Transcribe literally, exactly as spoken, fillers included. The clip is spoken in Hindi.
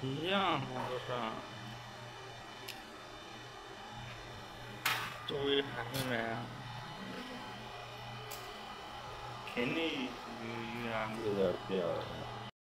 一样都是，周围还是买，肯定有有点。 有点变了。